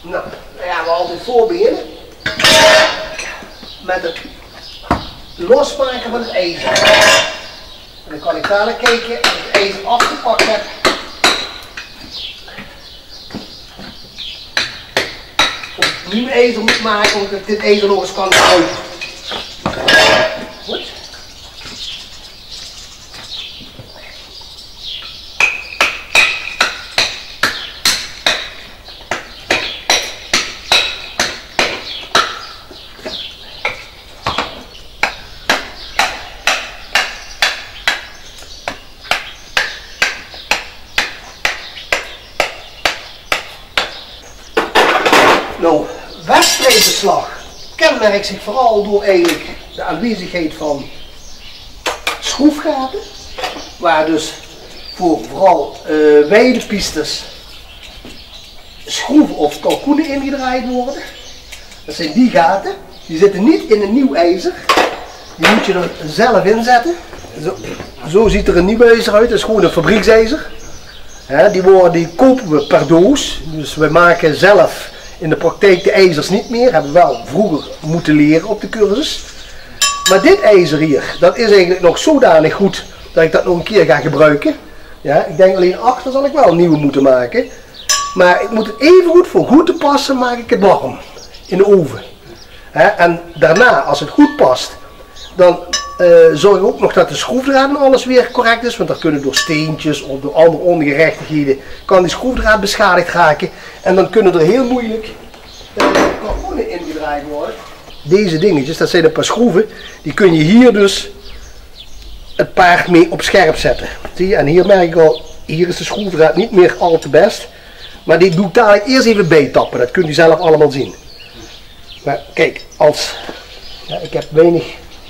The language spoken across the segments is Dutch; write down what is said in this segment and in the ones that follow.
Nou, dan gaan we altijd voor beginnen. Met het losmaken van het ijzer. En dan kan ik dadelijk kijken of ik het ijzer afgepakt heb. Of ik nieuw ijzer moet maken, of ik dit ijzer nog eens kan houden. Goed. Nou, wedstrijdbeslag kenmerkt zich vooral door eigenlijk de aanwezigheid van schroefgaten, waar dus voor vooral wijde pistes schroeven of kalkoenen ingedraaid worden. Dat zijn die gaten, die zitten niet in een nieuw ijzer, die moet je er zelf in zetten. Zo ziet er een nieuw ijzer uit, dat is gewoon een fabrieksijzer. Die kopen we per doos, dus we maken zelf in de praktijk de ijzers niet meer, hebben we wel vroeger moeten leren op de cursus. Maar dit ijzer hier, dat is eigenlijk nog zodanig goed dat ik dat nog een keer ga gebruiken. Ja, ik denk alleen achter zal ik wel een nieuwe moeten maken. Maar ik moet het even goed voor goed te passen, maak ik het warm in de oven. En daarna, als het goed past, dan zorg ik ook nog dat de schroefdraad en alles weer correct is. Want dan kunnen door steentjes of door andere ongerechtigheden kan die schroefdraad beschadigd raken. En dan kunnen er heel moeilijk kalkoenen ingedraaid worden. Deze dingetjes, dat zijn een paar schroeven, die kun je hier dus het paard mee op scherp zetten. Zie je? En hier merk ik al, hier is de schroefdraad niet meer al te best. Maar die doe ik dadelijk eerst even bijtappen, dat kunt u zelf allemaal zien. Maar kijk, ik heb weinig.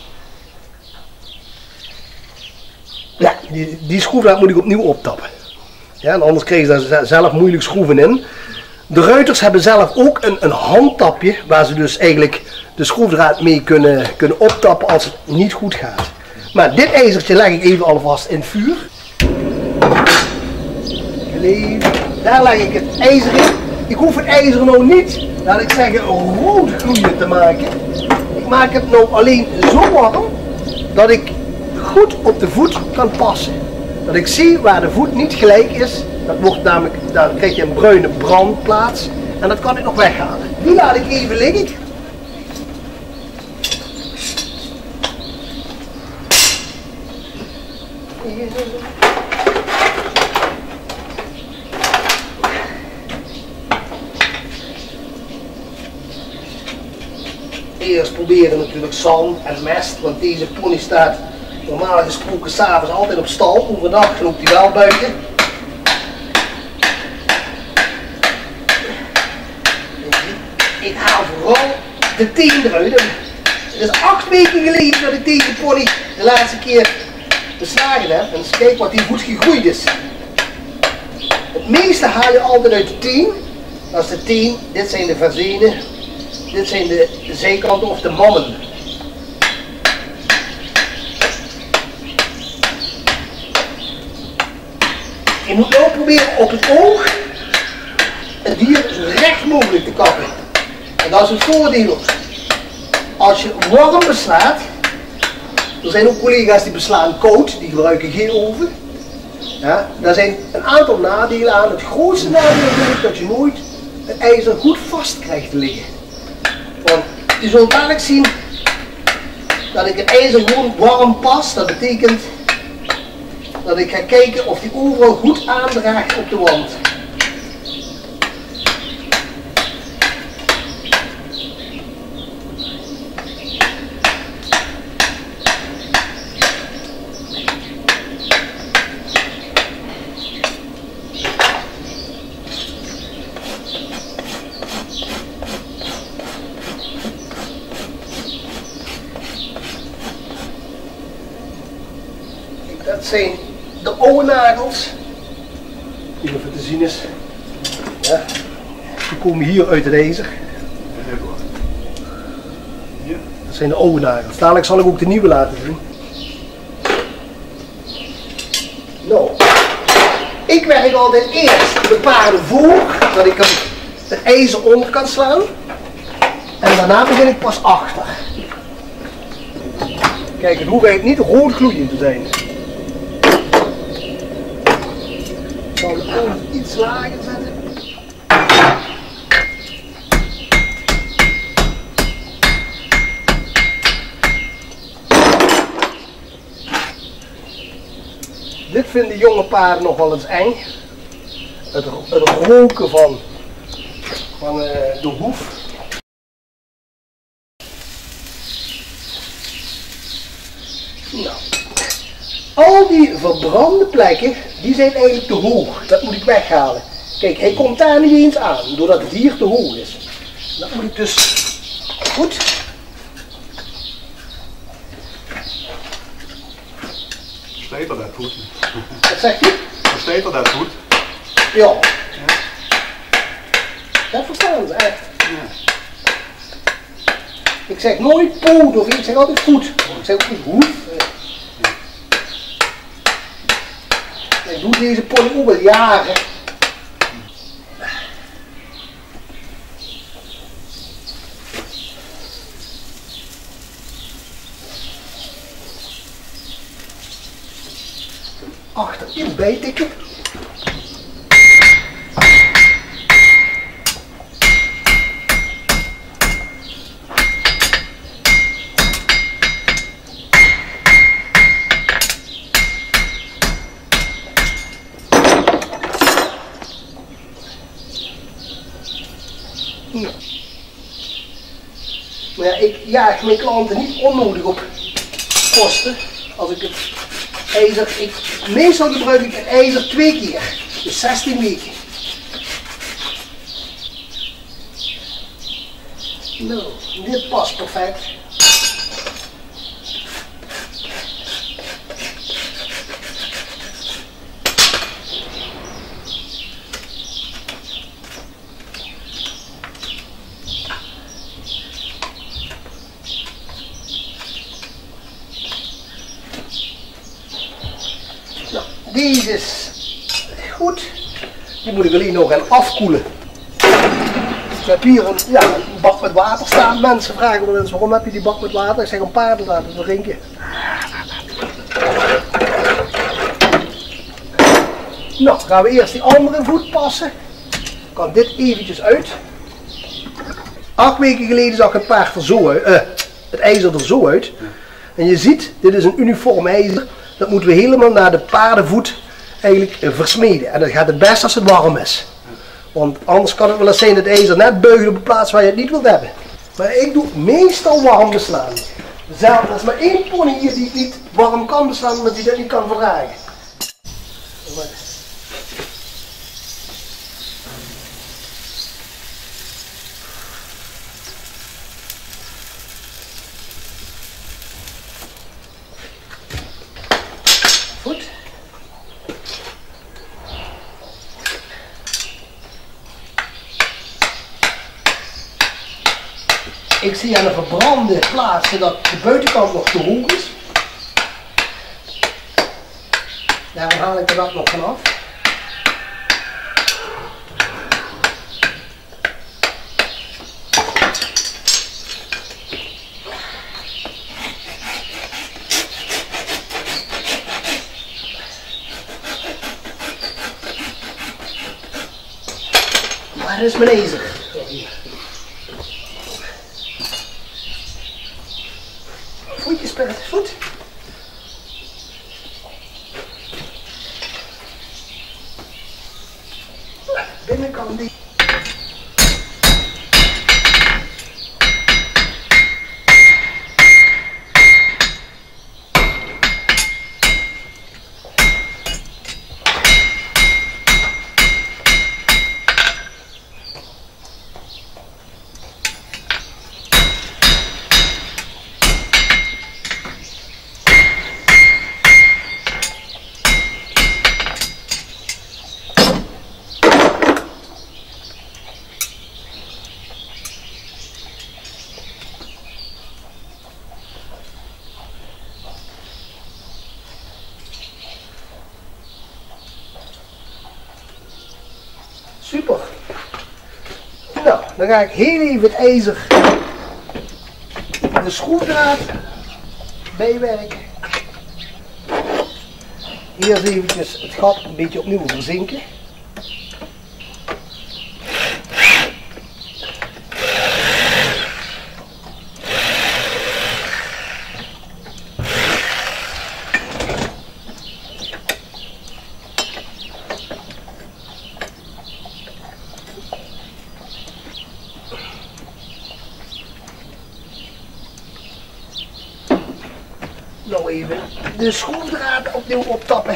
Ja, die schroefdraad moet ik opnieuw optappen. Ja, en anders krijg je daar zelf moeilijk schroeven in. De ruiters hebben zelf ook een handtapje waar ze dus eigenlijk de schroefdraad mee kunnen optappen als het niet goed gaat. Maar dit ijzertje leg ik even alvast in het vuur. Daar leg ik het ijzer in. Ik hoef het ijzer nou niet, laat ik zeggen, rood gloeiend te maken. Ik maak het nou alleen zo warm dat ik goed op de voet kan passen. Dat ik zie waar de voet niet gelijk is. Dat wordt namelijk, dan krijg je een bruine brandplaats en dat kan ik nog weghalen. Die laat ik even liggen. Eerst proberen natuurlijk zand en mest, want deze pony staat normaal gesproken s'avonds altijd op stal. Overdag loopt hij wel buiten. Ik haal vooral de teen eruit. Het is 8 weken geleden dat ik deze pony de laatste keer beslagen heb. En eens kijk wat die goed gegroeid is. Het meeste haal je altijd uit de teen. Dat is de teen, dit zijn de verzenen, dit zijn de zijkanten of de mammen. Je moet nou proberen op het oog het dier zo recht mogelijk te kappen. En dat is het voordeel. Als je warm beslaat, er zijn ook collega's die beslaan koud, die gebruiken geen oven. Ja, daar zijn een aantal nadelen aan. Het grootste nadeel is dat je nooit het ijzer goed vast krijgt te liggen. Want je zult dadelijk zien dat ik het ijzer gewoon warm pas. Dat betekent dat ik ga kijken of die overal goed aandraagt op de wand. Dat zijn de oude nagels, die even te zien is. Ja. Die komen hier uit het ijzer. Dat zijn de oude nagels. Dadelijk zal ik ook de nieuwe laten zien. Nou, ik werk altijd eerst de paarden voor, dat ik hem het ijzer onder kan slaan. En daarna begin ik pas achter. Kijk, het hoeft eigenlijk niet rood gloeiend te zijn. Ik zal de oven iets lager zetten. Dit vinden jonge paarden nog wel eens eng. Het roken van de hoef. Nou, al die verbrande plekken, die zijn eigenlijk te hoog. Dat moet ik weghalen. Kijk, hij komt daar niet eens aan, doordat het hier te hoog is. Dat moet ik dus goed. Stetel dat goed. Wat zegt u? Stetel dat goed. Ja. Dat verstaan ze echt. Ja. Ik zeg nooit poot of ik zeg altijd goed. Ik zeg ook niet hoef. Ik doe deze pony ook al jaren. Achterin bijtikken. Maar ik jaag mijn klanten niet onnodig op kosten. Als ik het ijzer, meestal gebruik ik het ijzer 2 keer, dus 16 weken. Nou, dit past perfect. Nou, deze is goed. Die moet ik alleen nog gaan afkoelen. Ik heb hier een bak met water staan. Mensen vragen wel eens waarom heb je die bak met water? Ik zeg om paarden laten drinken. Nou, gaan we eerst die andere voet passen. Kan dit eventjes uit. 8 weken geleden zag het paard er zo uit, het ijzer er zo uit. En je ziet, dit is een uniform ijzer. Dat moeten we helemaal naar de paardenvoet eigenlijk versmeden. En dat gaat het best als het warm is. Want anders kan het wel eens zijn dat het ijzer net buigt op een plaats waar je het niet wilt hebben. Maar ik doe meestal warm beslaan. Er is maar 1 pony hier die het niet warm kan beslaan, omdat hij dat niet kan verdragen. Goed. Ik zie aan de verbrande plaatsen dat de buitenkant nog te hoog is. Daarom haal ik er dat nog vanaf. Waar is mijn ijzer? Voetjes per het voet. Binnenkant die. Super. Dan ga ik heel even het ijzer, de schroefdraad bijwerken. Eerst eventjes het gat een beetje opnieuw verzinken. Nou even de schroefdraad opnieuw optappen.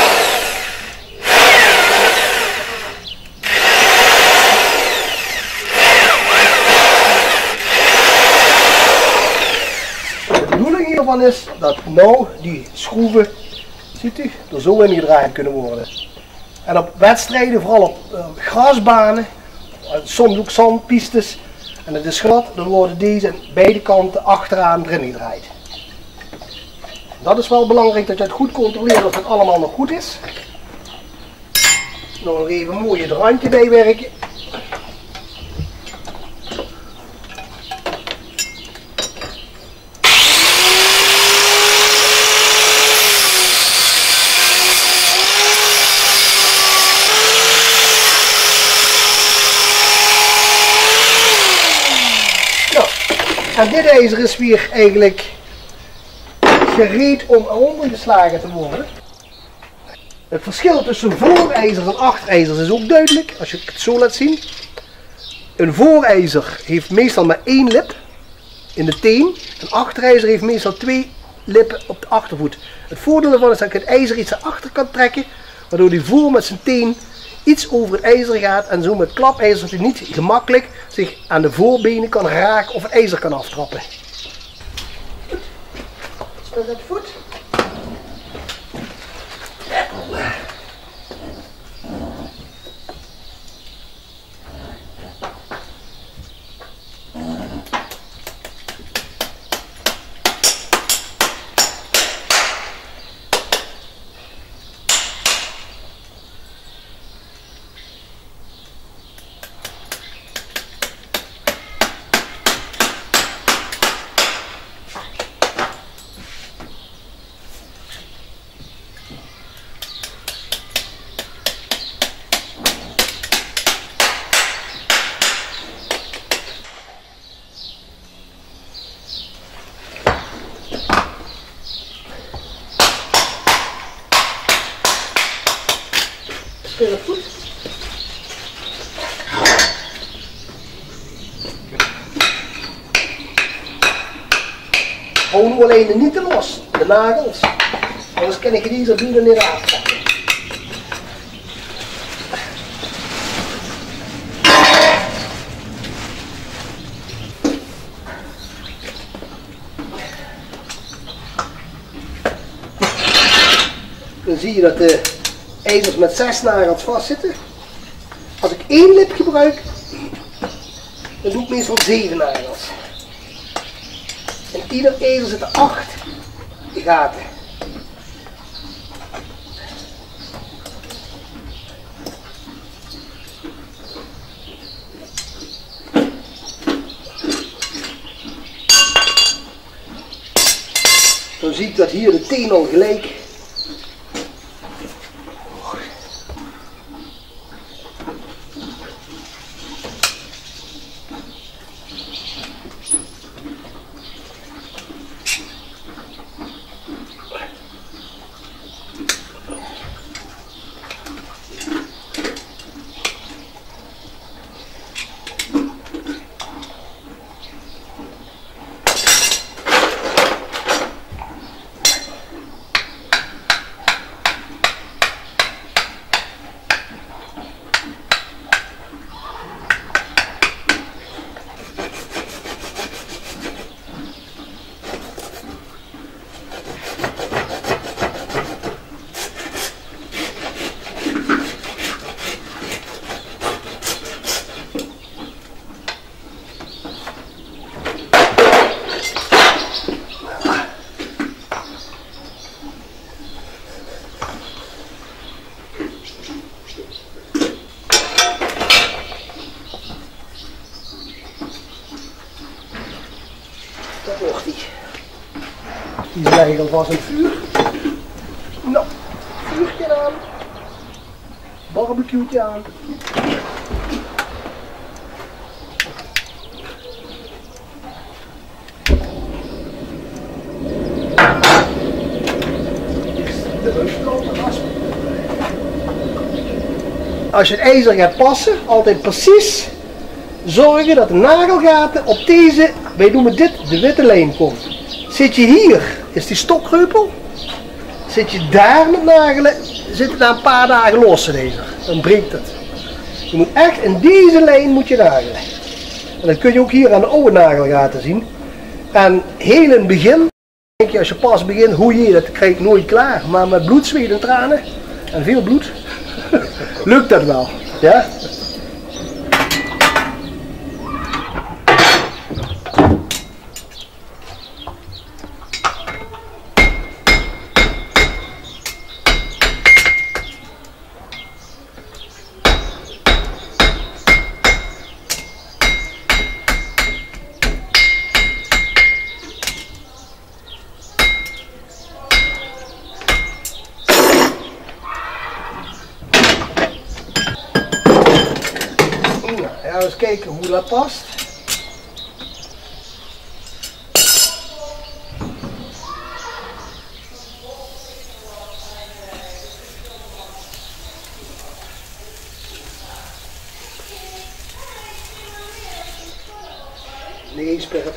De bedoeling hiervan is dat nou die schroeven, ziet u, er zo in gedraaid kunnen worden. En op wedstrijden, vooral op grasbanen, soms ook zandpistes, en het is glad, dan worden deze aan beide kanten achteraan erin gedraaid. Dat is wel belangrijk dat je het goed controleert of het allemaal nog goed is. Nog even mooi het randje bijwerken. Nou, en dit ijzer is weer eigenlijk gereed om eronder geslagen te worden. Het verschil tussen voorijzer en achterijzer is ook duidelijk, als je het zo laat zien. Een voorijzer heeft meestal maar 1 lip in de teen. Een achterijzer heeft meestal 2 lippen op de achtervoet. Het voordeel daarvan is dat ik het ijzer iets naar achter kan trekken, waardoor die voor met zijn teen iets over het ijzer gaat en zo met klapijzer zodat hij niet gemakkelijk zich aan de voorbenen kan raken of het ijzer kan aftrappen. Dat is het voet. Heel goed. Hou nu alleen de nieten los, de nagels. Anders kan ik deze bieden niet aftrekken. Dan zie je dat de ijzers met 6 nagels vastzitten. Als ik 1 lip gebruik, dan doe ik meestal 7 nagels. In ieder ijzer zitten 8 gaten. Dan zie ik dat hier de teen al gelijk Dat wordt die. Die leg ik alvast in het vuur. Nou, vuurtje aan. Barbecue aan. Als je het ijzer gaat passen, altijd precies zorgen dat de nagelgaten op deze, wij noemen dit de witte lijn komt. Zit je hier, is die stokreupel. Zit je daar met nagelen, zit het na een paar dagen los in ijzer. Dan breekt het. Je moet echt in deze lijn moet je nagelen. En dat kun je ook hier aan de oude nagelgaten zien. En heel in het begin, denk je als je pas begint, hoe je dat krijg je nooit klaar. Maar met bloed, zweet en tranen en veel bloed, lukt dat wel. Ja? Gaan we eens kijken hoe dat past. Nee, spirit.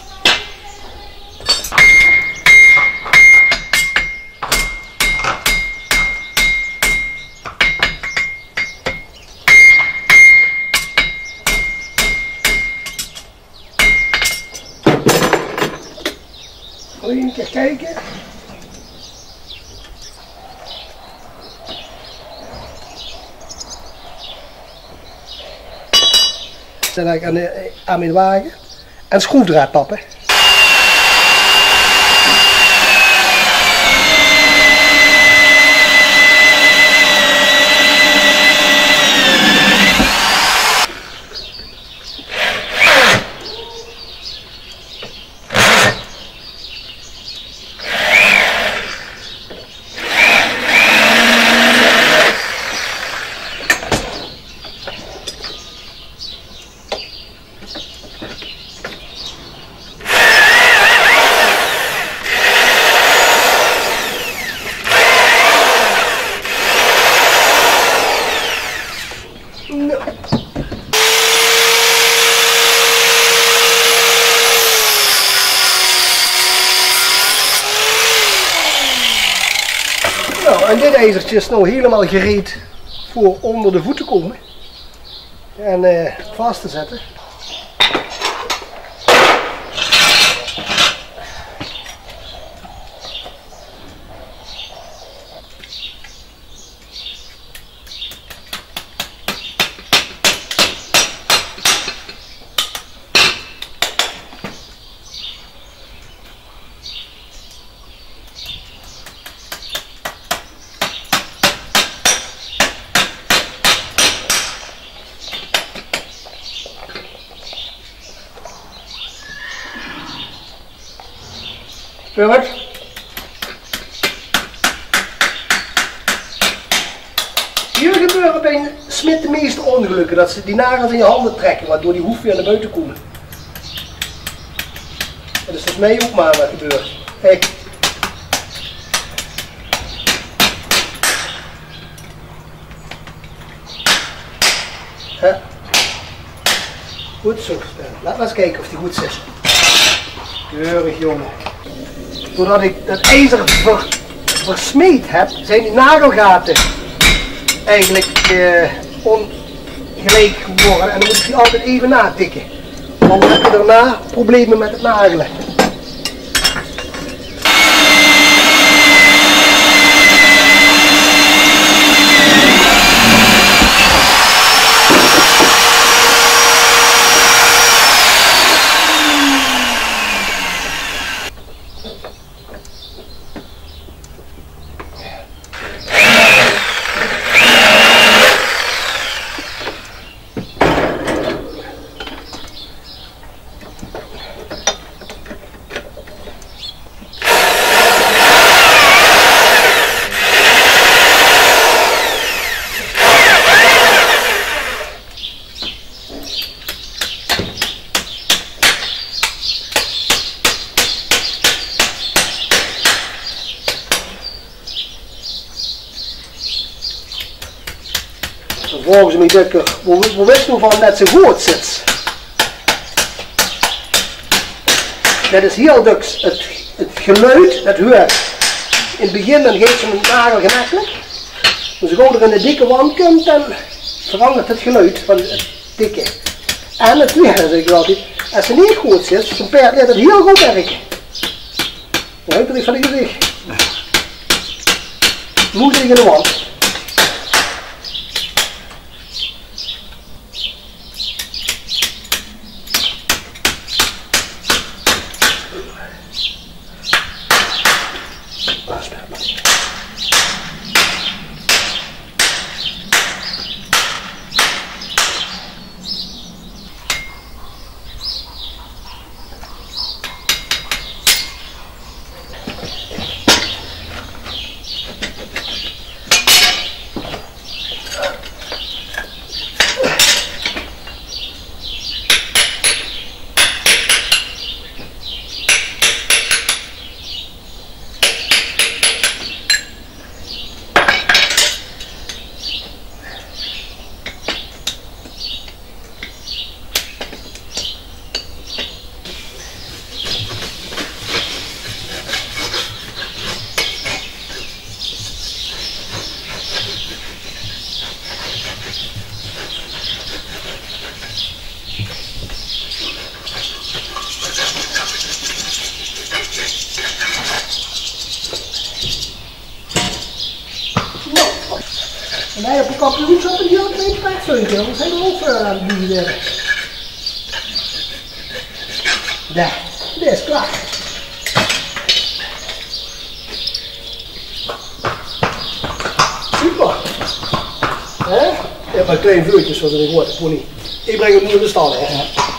Wil je een keer kijken? Zet ik aan mijn wagen en schroefdraad tappen. Nou, en dit ijzertje is nou helemaal gereed voor onder de voet te komen en vast te zetten. Philip. Hier gebeuren bij een smid de meeste ongelukken, dat ze die nagels in je handen trekken, waardoor die hoef weer naar buiten komen. Dat is volgens mij ook maar wat gebeurt. Kijk. Goed zo. Laten we eens kijken of die goed zit. Keurig, jongen. Doordat ik dat ijzer versmeed heb, zijn die nagelgaten eigenlijk ongelijk geworden. En dan moet ik die altijd even natikken. Want dan heb je daarna problemen met het nagelen. vragen ze me dikker, hoe wist je van dat ze goed zit? Dat is heel duks het geluid, dat hoort. In het begin dan geeft ze een nagel gemakkelijk. Als je er in de dikke wand komt, dan verandert het geluid van het dikke. En het tweede zeg ik altijd, als ze niet goed zit, zo'n paard leert het heel goed werken. Dan houdt het van de gezicht. Moet tegen de wand. En wij op de kampioenschap en die had een paardveuntje, anders zijn we ook verder aan het bieden. Daar, dit is klaar. Super. Hè? Je hebt maar kleine vuurtjes zoals ik hoor, de pony. Ik breng hem nu in de stal, hè.